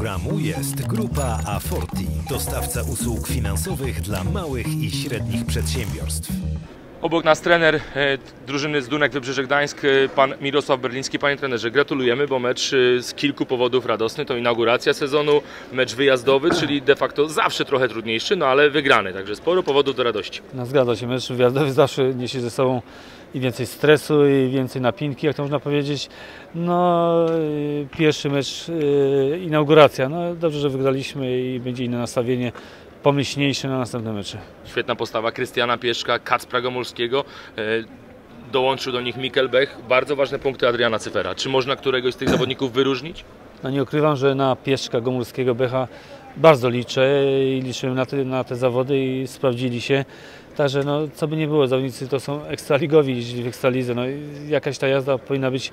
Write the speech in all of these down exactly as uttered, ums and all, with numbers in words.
programu jest Grupa Aforti, dostawca usług finansowych dla małych i średnich przedsiębiorstw. Obok nas trener e, drużyny z Dunek Wybrzeże Gdańsk, e, pan Mirosław Berliński. Panie trenerze, gratulujemy, bo mecz e, z kilku powodów radosny. To inauguracja sezonu, mecz wyjazdowy, czyli de facto zawsze trochę trudniejszy, no ale wygrany, także sporo powodów do radości. No, zgadza się, mecz wyjazdowy zawsze niesie ze sobą i więcej stresu, i więcej napinki, jak to można powiedzieć. No, pierwszy mecz, e, inauguracja, no dobrze, że wygraliśmy i będzie inne nastawienie, pomyślniejsze na następne mecze. Świetna postawa Krystiana Pieszka, Kacpra Gomulskiego, e, dołączył do nich Mikkel Bech. Bardzo ważne punkty Adriana Cyfera. Czy można któregoś z tych zawodników wyróżnić? No nie ukrywam, że na Pieszka, Gomulskiego, Becha bardzo liczę i liczyłem na te, na te zawody i sprawdzili się. Także no, co by nie było, zawodnicy to są ekstraligowi, jeździli w ekstralidze. No, jakaś ta jazda powinna być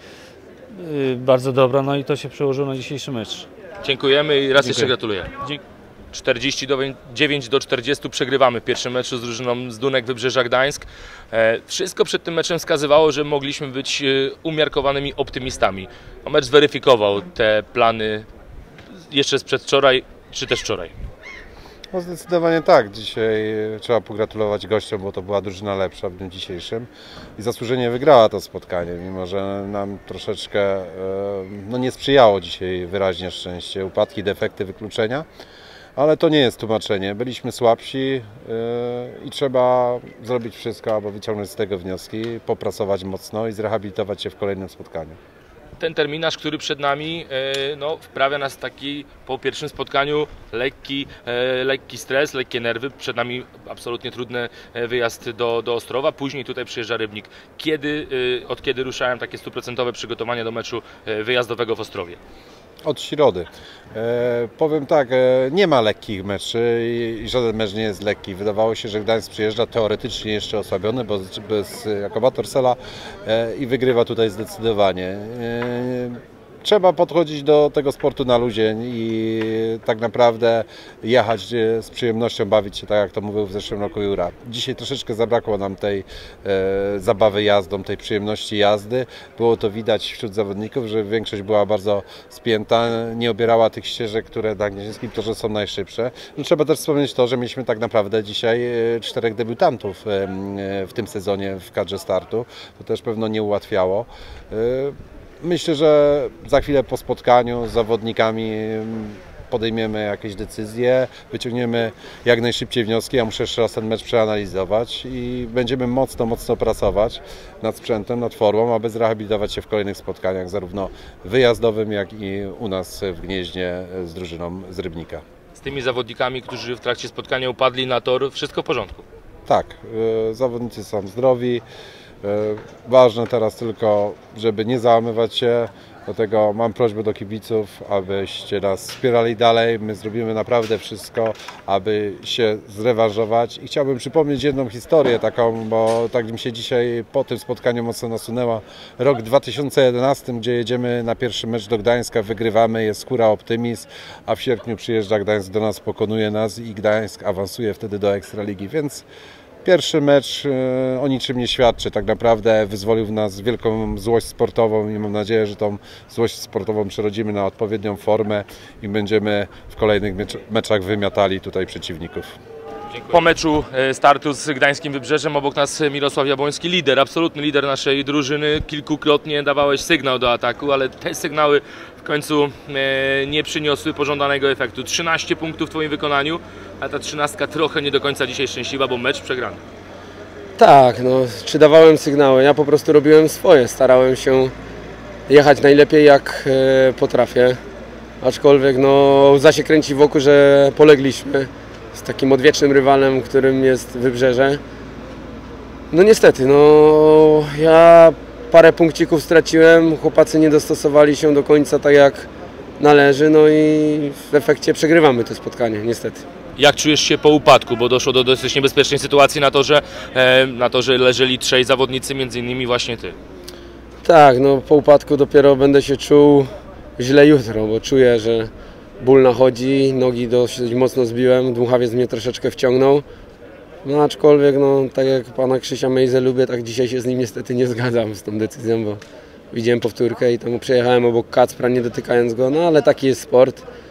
y, bardzo dobra, no i to się przełożyło na dzisiejszy mecz. Dziękujemy i raz Dziękuję. jeszcze gratuluję. czterdzieści dziewięć do czterdziestu przegrywamy w pierwszym meczu z drużyną z Dunek Wybrzeża Gdańsk. E, wszystko przed tym meczem wskazywało, że mogliśmy być e, umiarkowanymi optymistami. No, mecz zweryfikował te plany jeszcze z przedwczoraj, czy też wczoraj. No zdecydowanie tak. Dzisiaj trzeba pogratulować gościom, bo to była drużyna lepsza w dniu dzisiejszym i zasłużenie wygrała to spotkanie, mimo że nam troszeczkę no, nie sprzyjało dzisiaj wyraźnie szczęście, upadki, defekty, wykluczenia. Ale to nie jest tłumaczenie. Byliśmy słabsi yy, i trzeba zrobić wszystko, aby wyciągnąć z tego wnioski, popracować mocno i zrehabilitować się w kolejnym spotkaniu. Ten terminarz, który przed nami, yy, no, wprawia nas taki po pierwszym spotkaniu lekki, yy, lekki stres, lekkie nerwy. Przed nami absolutnie trudny wyjazd do, do Ostrowa, później tutaj przyjeżdża Rybnik. Kiedy, yy, od kiedy ruszałem takie stuprocentowe przygotowania do meczu yy, wyjazdowego w Ostrowie? Od środy. E, powiem tak, e, nie ma lekkich meczy i, i żaden mecz nie jest lekki. Wydawało się, że Gdańsk przyjeżdża teoretycznie jeszcze osłabiony, bo bez Jakoba Torsela e, i wygrywa tutaj zdecydowanie. E, Trzeba podchodzić do tego sportu na luzie i tak naprawdę jechać z przyjemnością, bawić się tak, jak to mówił w zeszłym roku Jura. Dzisiaj troszeczkę zabrakło nam tej e, zabawy jazdą, tej przyjemności jazdy. Było to widać wśród zawodników, że większość była bardzo spięta, nie obierała tych ścieżek, które na Gnieźnieńskim torze są najszybsze. No, trzeba też wspomnieć to, że mieliśmy tak naprawdę dzisiaj czterech debiutantów e, w tym sezonie w kadrze startu. To też pewno nie ułatwiało. E, Myślę, że za chwilę po spotkaniu z zawodnikami podejmiemy jakieś decyzje, wyciągniemy jak najszybciej wnioski. Ja muszę jeszcze raz ten mecz przeanalizować i będziemy mocno, mocno pracować nad sprzętem, nad formą, aby zrehabilitować się w kolejnych spotkaniach, zarówno wyjazdowym, jak i u nas w Gnieźnie z drużyną z Rybnika. Z tymi zawodnikami, którzy w trakcie spotkania upadli na tor, wszystko w porządku? Tak, zawodnicy są zdrowi. Ważne teraz tylko, żeby nie załamywać się, dlatego mam prośbę do kibiców, abyście nas wspierali dalej. My zrobimy naprawdę wszystko, aby się zrewanżować i chciałbym przypomnieć jedną historię taką, bo tak mi się dzisiaj po tym spotkaniu mocno nasunęła. Rok dwa tysiące jedenasty, gdzie jedziemy na pierwszy mecz do Gdańska, wygrywamy, jest hura optymizm, a w sierpniu przyjeżdża Gdańsk do nas, pokonuje nas i Gdańsk awansuje wtedy do Ekstraligi, więc pierwszy mecz o niczym nie świadczy, tak naprawdę wyzwolił w nas wielką złość sportową i mam nadzieję, że tą złość sportową przerodzimy na odpowiednią formę i będziemy w kolejnych meczach wymiatali tutaj przeciwników. Dziękuję. Po meczu startu z Gdańskim Wybrzeżem obok nas Mirosław Jabłoński, lider, absolutny lider naszej drużyny. Kilkukrotnie dawałeś sygnał do ataku, ale te sygnały w końcu nie przyniosły pożądanego efektu. trzynaście punktów w Twoim wykonaniu, a ta trzynastka trochę nie do końca dzisiaj szczęśliwa, bo mecz przegrany. Tak, no, czy dawałem sygnały? Ja po prostu robiłem swoje, starałem się jechać najlepiej jak e, potrafię, aczkolwiek no, łza się kręci wokół, że polegliśmy z takim odwiecznym rywalem, którym jest Wybrzeże. No niestety, no ja parę punkcików straciłem, chłopacy nie dostosowali się do końca tak jak należy, no i w efekcie przegrywamy to spotkanie, niestety. Jak czujesz się po upadku, bo doszło do dosyć niebezpiecznej sytuacji na torze, e, na torze leżeli trzej zawodnicy, między innymi właśnie Ty? Tak, no po upadku dopiero będę się czuł źle jutro, bo czuję, że ból nachodzi, nogi dosyć mocno zbiłem, dmuchawiec mnie troszeczkę wciągnął. No aczkolwiek, no tak jak pana Krzysia Mejzę lubię, tak dzisiaj się z nim niestety nie zgadzam z tą decyzją, bo widziałem powtórkę i tam przejechałem obok Kacpra, nie dotykając go, no ale taki jest sport.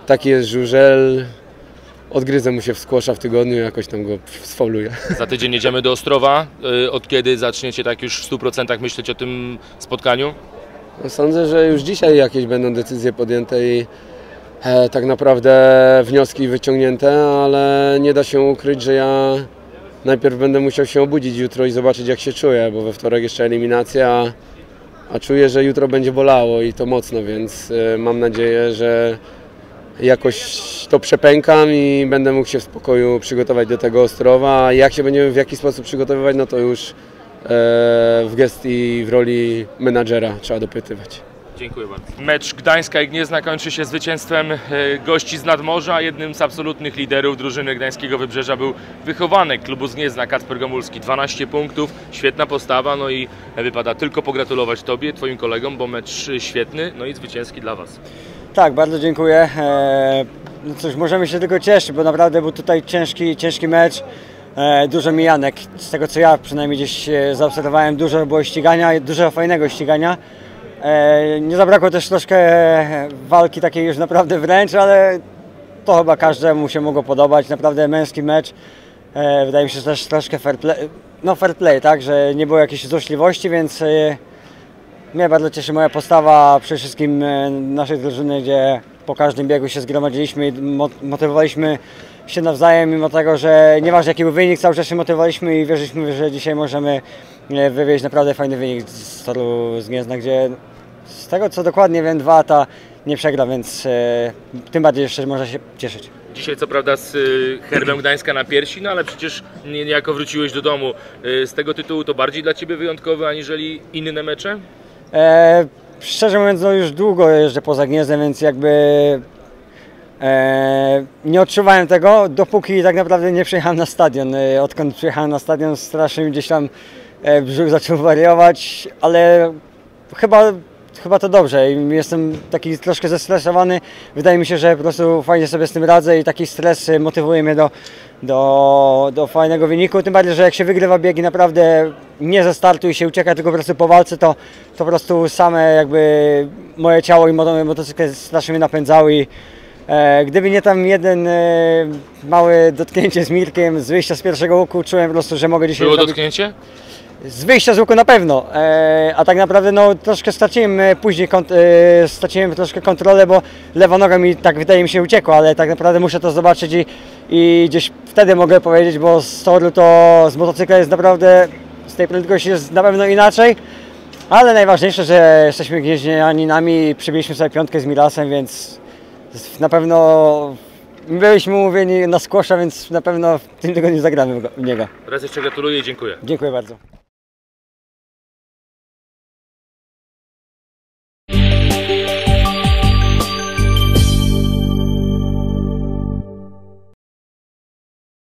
taki jest żużel. Odgryzę mu się w skłosza w tygodniu i jakoś tam go sfauluję. Za tydzień jedziemy do Ostrowa. Od kiedy zaczniecie tak już w stu procentach myśleć o tym spotkaniu? No sądzę, że już dzisiaj jakieś będą decyzje podjęte i e, tak naprawdę wnioski wyciągnięte, ale nie da się ukryć, że ja najpierw będę musiał się obudzić jutro i zobaczyć, jak się czuję, bo we wtorek jeszcze eliminacja, a czuję, że jutro będzie bolało i to mocno, więc e, mam nadzieję, że jakoś to przepękam i będę mógł się w spokoju przygotować do tego Ostrowa. A jak się będziemy w jaki sposób przygotowywać, no to już e, w gestii, w roli menadżera trzeba dopytywać. Dziękuję bardzo. Mecz Gdańska i Gniezna kończy się zwycięstwem gości z nadmorza. Jednym z absolutnych liderów drużyny Gdańskiego Wybrzeża był wychowanek klubu z Gniezna, Kacper Gomulski. dwanaście punktów, świetna postawa, no i wypada tylko pogratulować Tobie, Twoim kolegom, bo mecz świetny, no i zwycięski dla Was. Tak, bardzo dziękuję. No cóż, możemy się tylko cieszyć, bo naprawdę był tutaj ciężki, ciężki mecz. Dużo mijanek, z tego co ja przynajmniej gdzieś zaobserwowałem, dużo było ścigania, dużo fajnego ścigania. Nie zabrakło też troszkę walki takiej już naprawdę wręcz, ale to chyba każdemu się mogło podobać. Naprawdę męski mecz. Wydaje mi się, że też troszkę fair play, no fair play, tak, że nie było jakiejś złośliwości, więc mnie bardzo cieszy moja postawa, przede wszystkim naszej drużyny, gdzie po każdym biegu się zgromadziliśmy i motywowaliśmy się nawzajem, mimo tego, że nieważne jaki był wynik, cały czas się motywowaliśmy i wierzyliśmy, że dzisiaj możemy wywieźć naprawdę fajny wynik z toru z Gniezna, gdzie z tego co dokładnie wiem, dwa lata nie przegra, więc e, tym bardziej jeszcze można się cieszyć. Dzisiaj co prawda z y, herbem Gdańska na piersi, no ale przecież niejako wróciłeś do domu. Y, z tego tytułu to bardziej dla Ciebie wyjątkowe aniżeli inne mecze? E, szczerze mówiąc, no już długo jeżdżę poza Gniezdem, więc jakby e, nie odczuwałem tego, dopóki tak naprawdę nie przyjechałem na stadion. E, odkąd przyjechałem na stadion, strasznie mi gdzieś tam e, brzuch zaczął wariować, ale chyba Chyba to dobrze. Jestem taki troszkę zestresowany. Wydaje mi się, że po prostu fajnie sobie z tym radzę i taki stres motywuje mnie do, do, do fajnego wyniku. Tym bardziej, że jak się wygrywa biegi naprawdę nie ze startu i się ucieka, tylko po prostu po walce, to, to po prostu same jakby moje ciało i motocykl strasznie mnie napędzały. I, e, gdyby nie tam jeden e, mały dotknięcie z Mirkiem z wyjścia z pierwszego łuku, czułem po prostu, że mogę dzisiaj Było zrobić... dotknięcie? Z wyjścia z łuku na pewno, e, a tak naprawdę no, troszkę straciłem e, później kont e, straciłem troszkę kontrolę, bo lewa noga mi tak wydaje mi się uciekła, ale tak naprawdę muszę to zobaczyć i, i gdzieś wtedy mogę powiedzieć, bo z toru to z motocykla jest naprawdę, z tej prędkości jest na pewno inaczej, ale najważniejsze, że jesteśmy gnieźnianinami i przybiliśmy sobie piątkę z Milasem, więc na pewno byliśmy umówieni na squasha, więc na pewno w tym tygodniu zagramy w niego. Raz jeszcze gratuluję i dziękuję. Dziękuję bardzo.